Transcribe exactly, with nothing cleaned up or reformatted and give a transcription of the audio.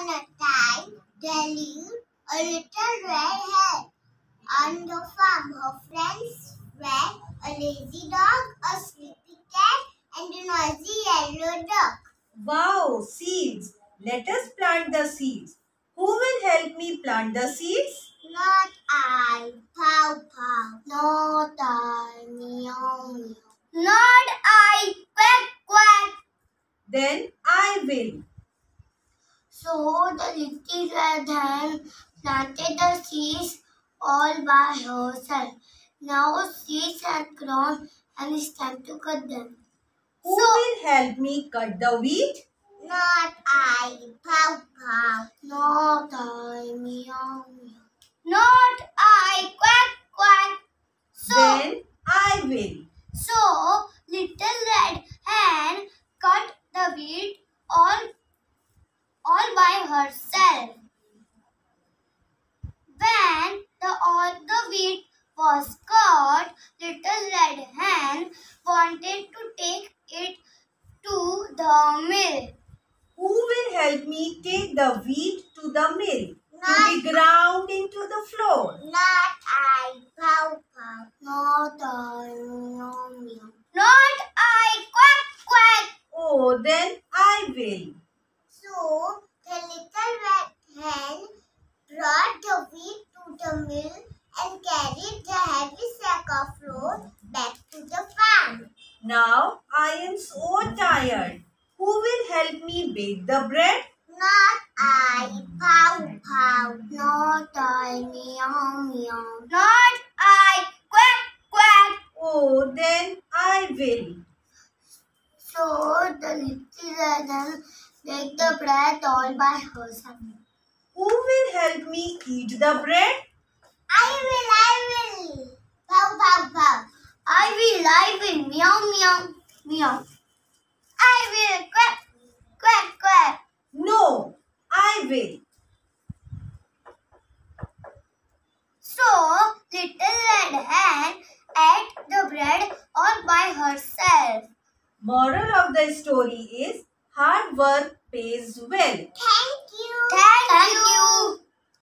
on a time, there lived a little red hen on the farm. Her friends were a lazy dog, a sleepy cat, and a noisy yellow duck. Wow, seeds. Let us plant the seeds. Who will help me plant the seeds? Not I, pow pow. Not I, meow meow. Not I, quack quack. Then I will. So the little red hen planted the seeds all by herself. Now seeds have grown and it's time to cut them. Who will help me cut the wheat? Not I, pow pow. Not I, meow meow. Not I, quack quack. So, Then I will. so little red hen cut the wheat all, all by herself. When the all the wheat was cut, little red hen wanted to take it to the mill. Who will help me take the wheat to the mill Not, to be ground into the floor? not I, pow pow. Not I, meow meow. Not I, quack quack. Oh, then I will. So the little red hen brought the wheat to the mill and carried the heavy sack of flour back to the farm. Now I am so tired. Who will help me bake the bread? Not I, pow pow. Not I, meow meow. Not I, quack quack. Oh, then I will. So the little red hen baked the bread all by herself. Who will help me eat the bread? I will, I will. Pow pow pow. I will, I will. Meow meow meow. I will. Quack quack quack. No, I will. So little red hen ate the bread all by herself. Moral of the story is hard work pays well. Thank you. Thank, Thank you.